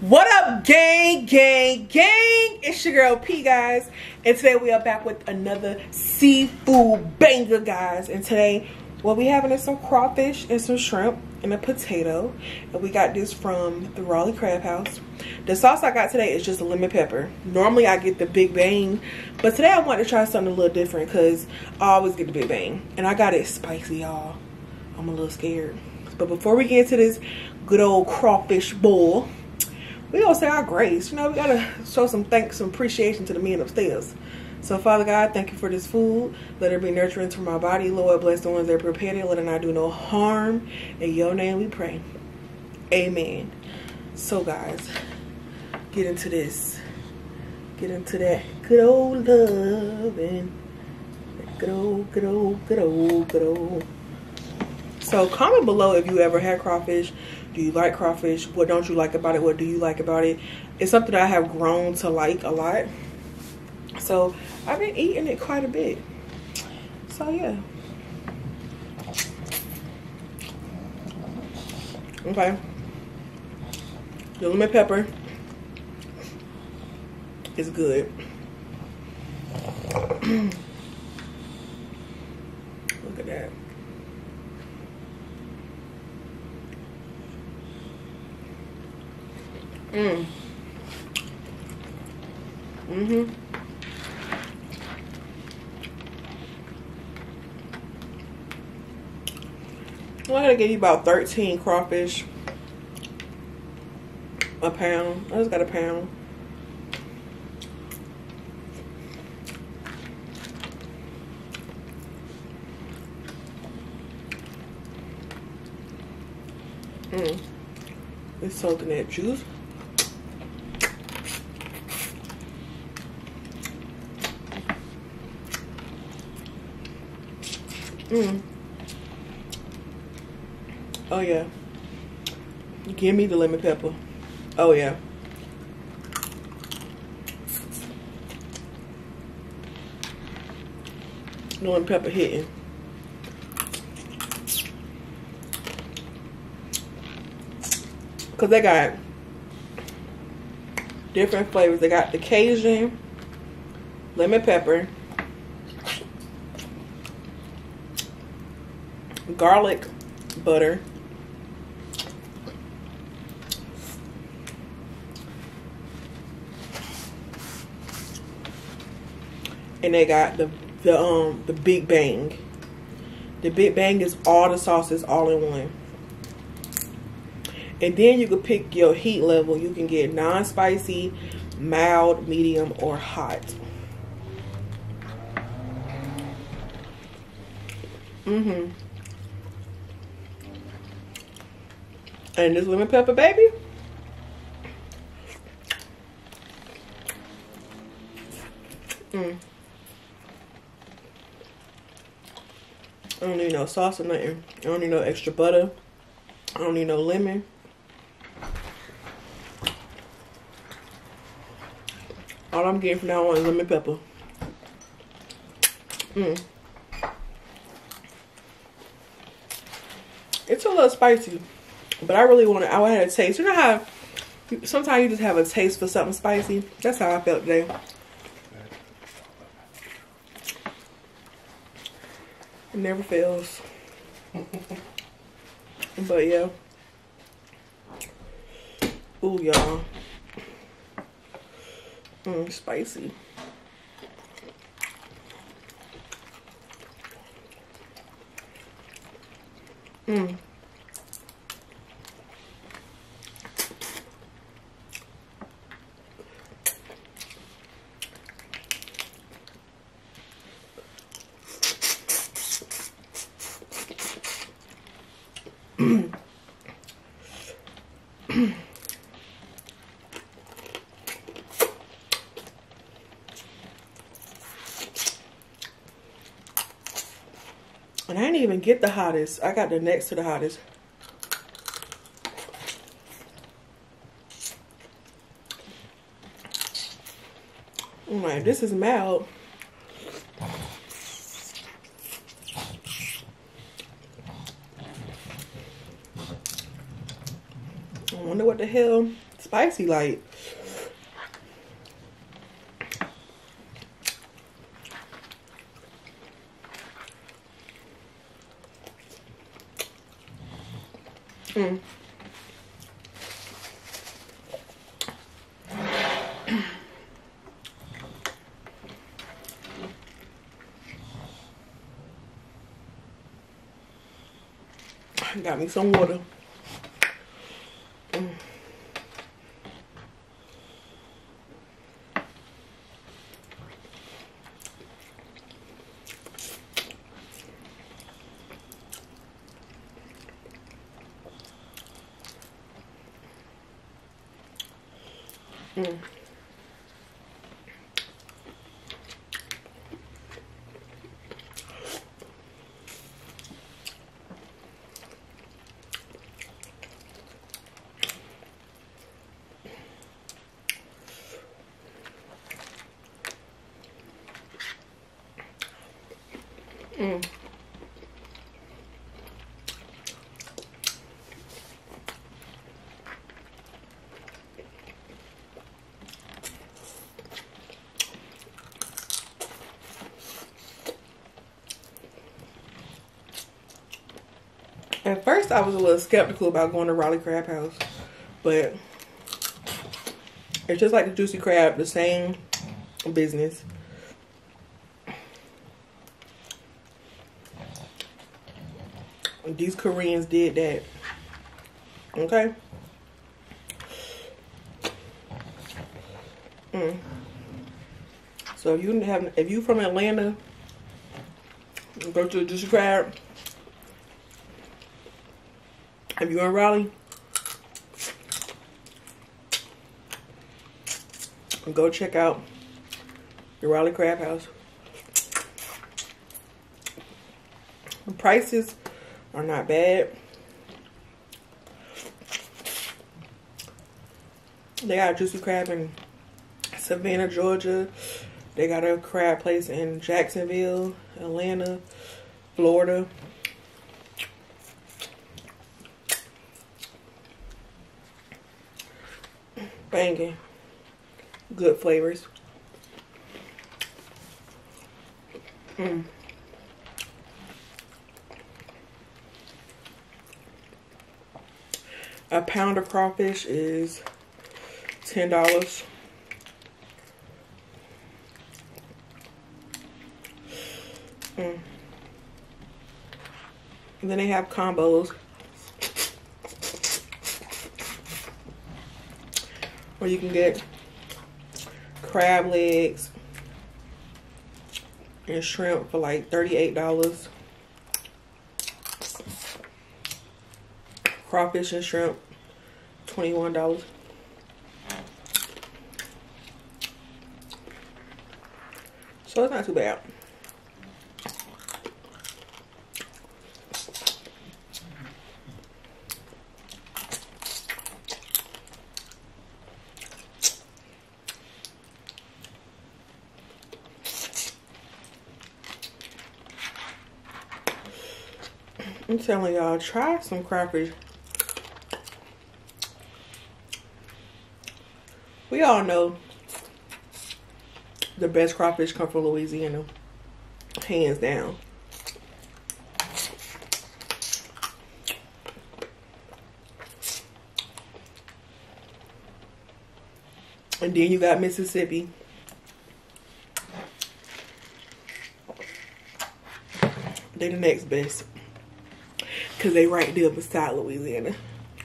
What up, gang, gang, gang? It's your girl P, guys, and today we are back with another seafood banger, guys. And today what we having is some crawfish and some shrimp and a potato, and we got this from the Raleigh Crab House. The sauce I got today is just a lemon pepper. Normally I get the Big Bang, but today I wanted to try something a little different because I always get the Big Bang, and I got it spicy, y'all. I'm a little scared. But before we get into this good old crawfish boil, we gonna say our grace. You know, we gotta show some thanks, some appreciation to the men upstairs. So, Father God, thank you for this food. Let it be nurturing to my body. Lord, bless the ones that prepared it. Let it not do no harm. In your name we pray. Amen. So, guys, get into this. Get into that good old love and good old. So, comment below if you ever had crawfish. Do you like crawfish? What don't you like about it? What do you like about it? It's something that I have grown to like a lot. So I've been eating it quite a bit. So yeah. Okay. The lemon pepper is good. Look at that. I'm gonna give you about 13 crawfish a pound. I just got a pound. It's soaking that juice. Oh yeah. Give me the lemon pepper. Oh yeah. Lemon pepper hitting. Cause they got different flavors. They got the Cajun, lemon pepper, garlic butter, and they got the Big Bang. The Big Bang is all the sauces all in one. And then you can pick your heat level. You can get non-spicy, mild, medium, or hot. And this lemon pepper, baby. I don't need no sauce or nothing. I don't need no extra butter. I don't need no lemon. All I'm getting from now on is lemon pepper. It's a little spicy, but I really want to. I had a taste. You know how sometimes you just have a taste for something spicy? That's how I felt today. It never fails. But yeah. Ooh, y'all. Spicy. And I didn't even get the hottest. I got the next to the hottest. Oh my, this is mild. I wonder what the the hell? Spicy light. Got me some water. At first, I was a little skeptical about going to Raleigh Crab House, but it's just like the Juicy Crab, the same business. These Koreans did that. Okay. So if you from Atlanta, go to the Juicy Crab. If you're in Raleigh, go check out the Raleigh Crab House. The prices are not bad. They got a Juicy Crab in Savannah, Georgia. They got a crab place in Jacksonville, Atlanta, Florida. Banging. Good flavors. A pound of crawfish is $10. And then they have combos where you can get crab legs and shrimp for like $38. Crawfish and shrimp, $21. So it's not too bad. I'm telling y'all, try some crawfish. We all know the best crawfish come from Louisiana, hands down. And then you got Mississippi. They the next best, cause they right there beside Louisiana.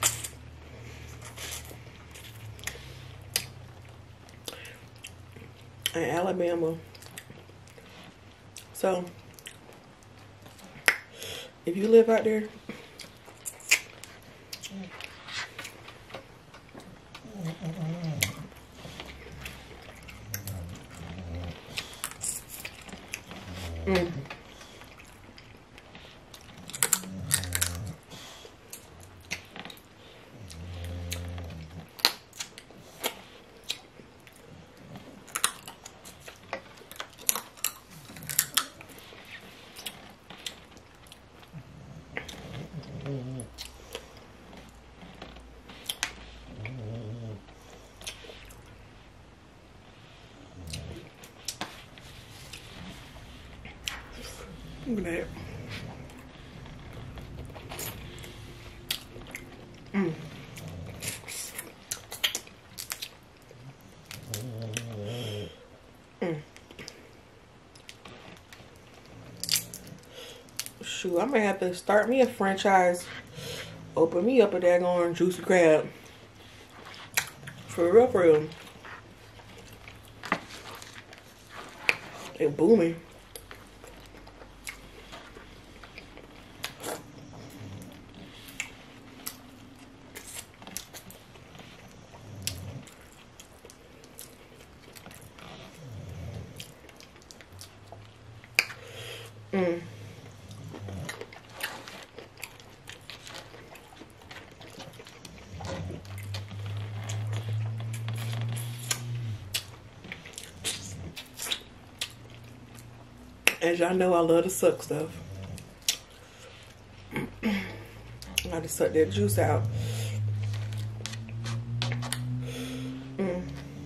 And Alabama. So if you live out there, Look at that. Mm. Shoot, I may have to start me a franchise. Open me up a daggone Juicy Crab. For real, for real. It's booming. Mm. As y'all know, I love to suck stuff. I just suck that juice out. Mm.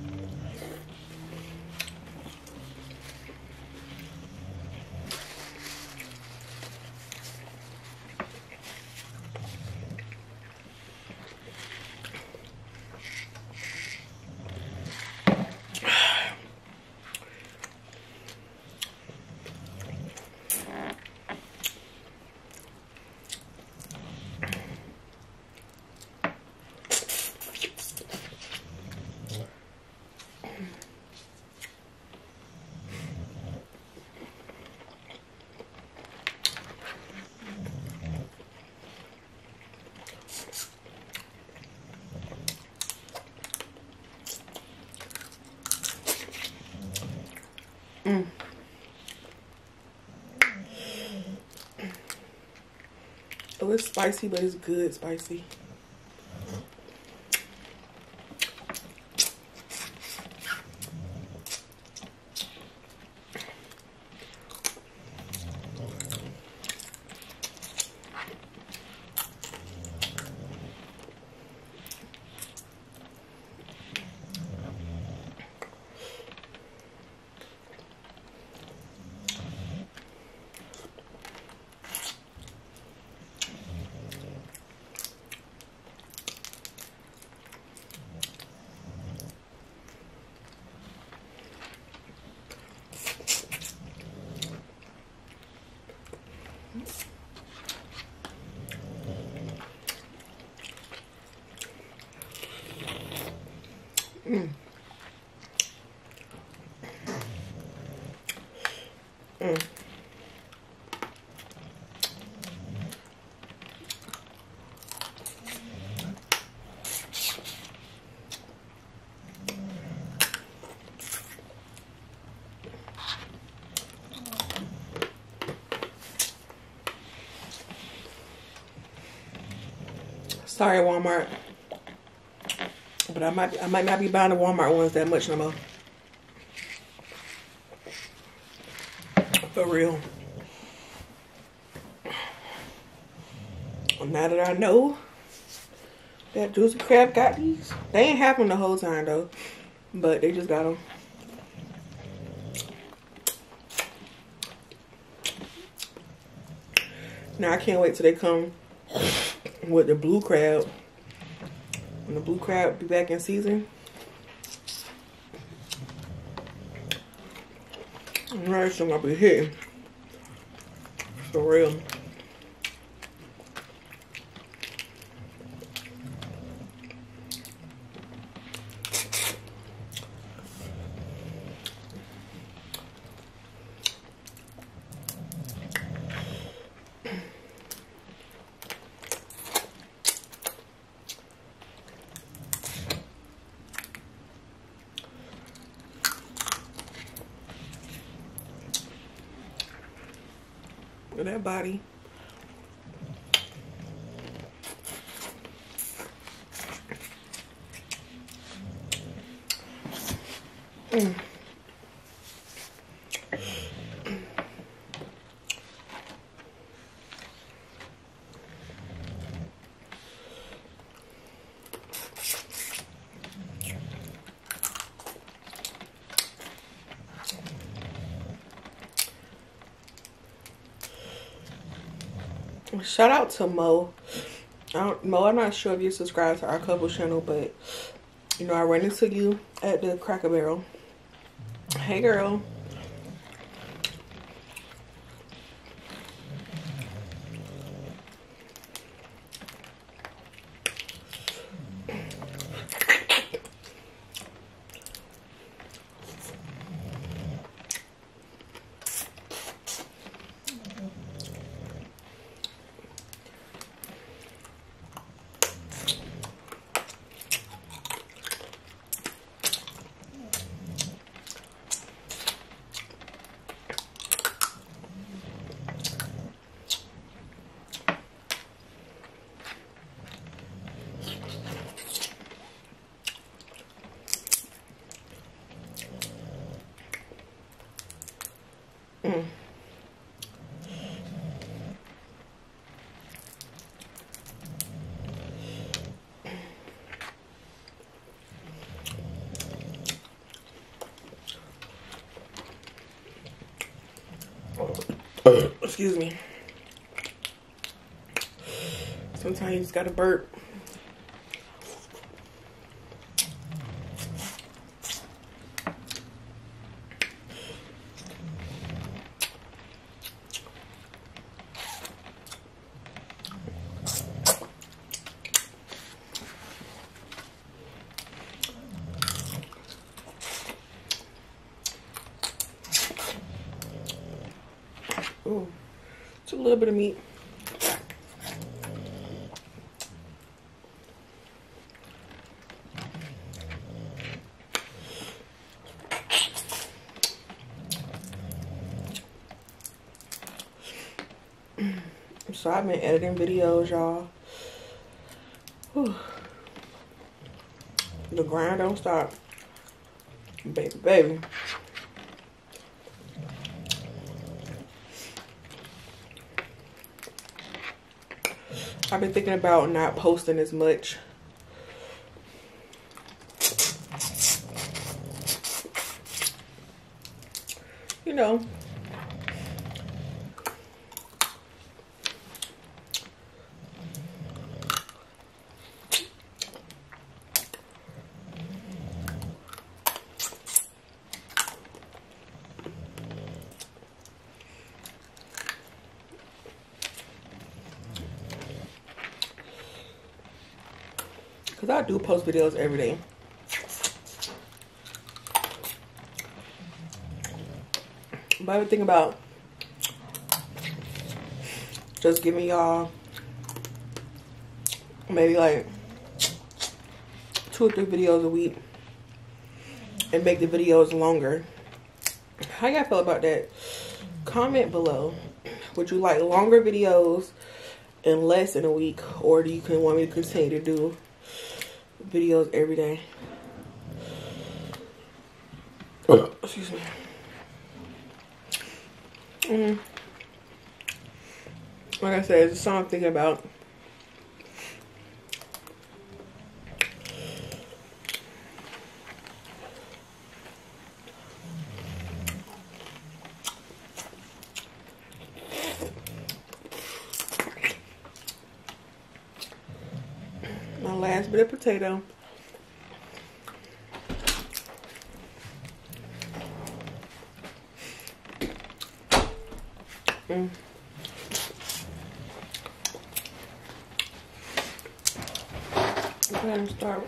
Mm. Oh, it's spicy, but it's good spicy. Mm. Mm. Sorry, Walmart, but I might not be buying the Walmart ones that much no more. For real. Now that I know that Juicy Crab got these, they ain't have them the whole time though, but they just got them. Now I can't wait till they come with the blue crab. When the blue crab be back in season. That's gonna be hitting. For real. Look at that body. Mm. Shout out to Mo. Mo, I'm not sure if you subscribe to our couple channel, but you know, I ran into you at the Cracker Barrel. Hey girl. Excuse me. Sometimes you just gotta burp. Ooh, just a little bit of meat. So I've been editing videos, y'all. The grind don't stop. Baby, baby. I've been thinking about not posting as much. You know. Because I do post videos every day. But I've been thinking about just giving y'all maybe like 2 or 3 videos a week and make the videos longer. How y'all feel about that? Comment below. Would you like longer videos and less in a week, or do you want me to continue to do videos every day? Excuse me. Like I said, it's something I'm thinking about. My last bit of potato. Go ahead and start.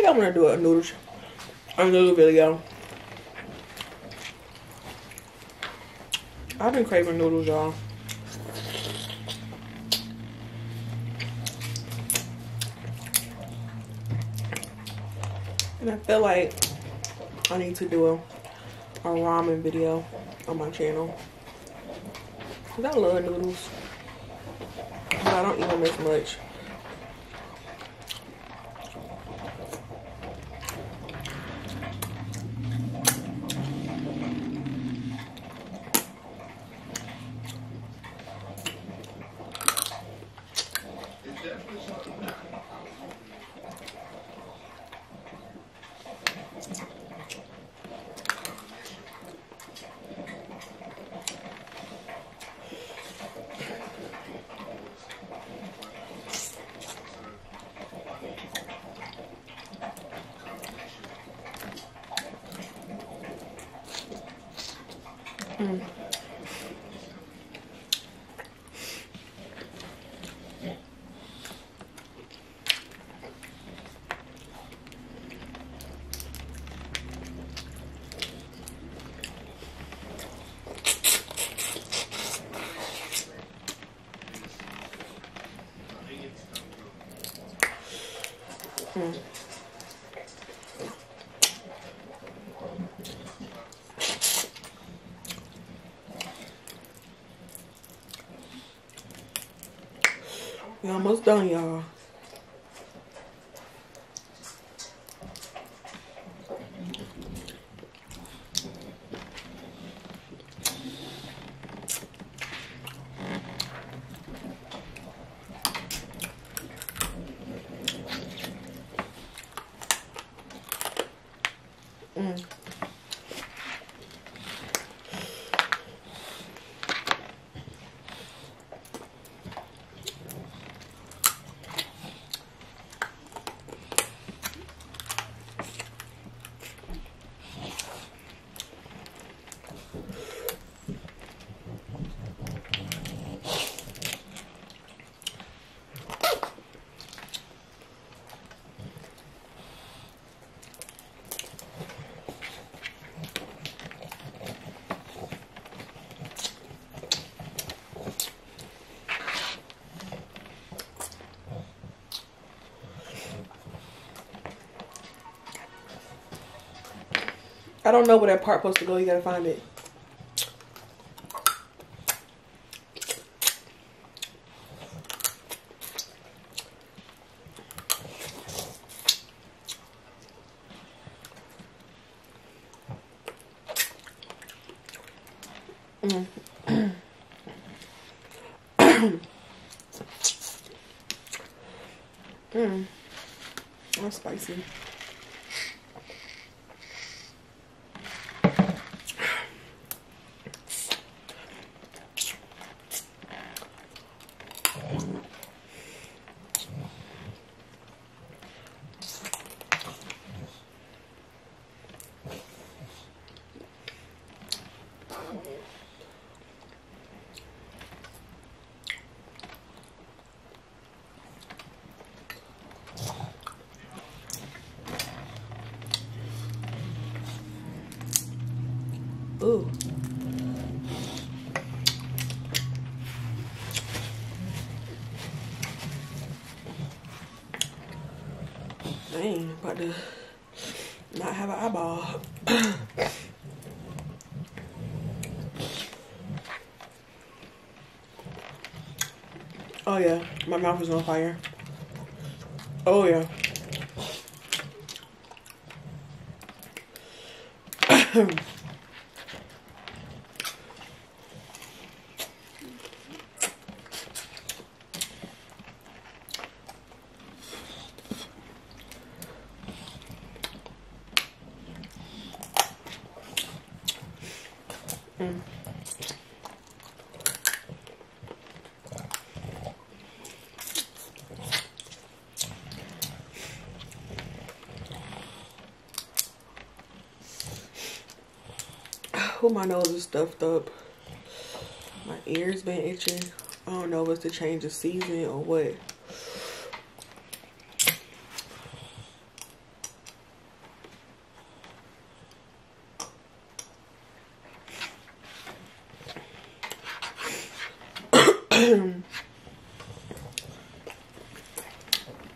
think I'm gonna do a noodle video. I've been craving noodles, y'all. And I feel like I need to do a ramen video on my channel. Cause I love noodles. But I don't eat them as much. We're almost done, y'all. I don't know where that part supposed to go. You gotta find it. That's spicy. Ooh. Dang, about to not have an eyeball. Oh yeah, my mouth is on fire. Oh yeah. Oh, my nose is stuffed up. My ears been itching. I don't know if it's the change of season or what.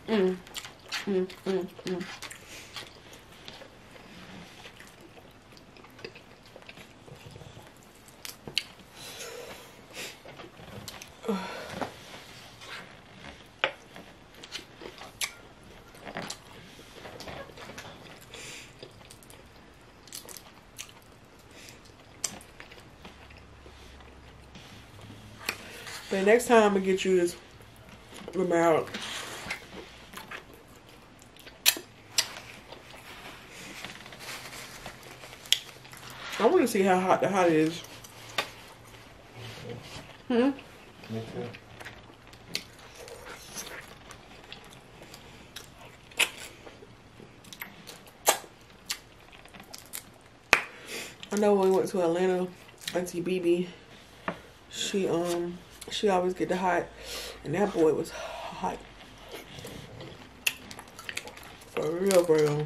But next time I'm gonna get you this remote. I want to see how hot the hot is. Me too. I know when we went to Atlanta, Auntie BB, she always get the hot, and that boy was hot. For real, bro.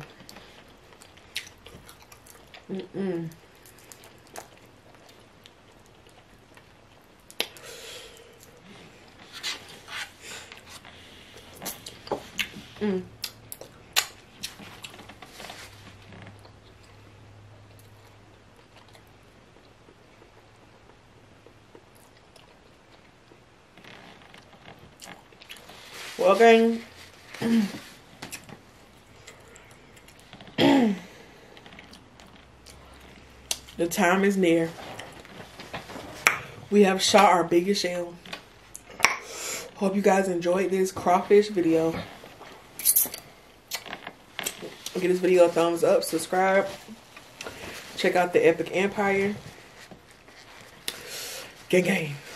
Well, gang, the time is near. We have shot our biggest shell. Hope you guys enjoyed this crawfish video. Give this video a thumbs up, subscribe, check out the Epic Empire. Gang gang.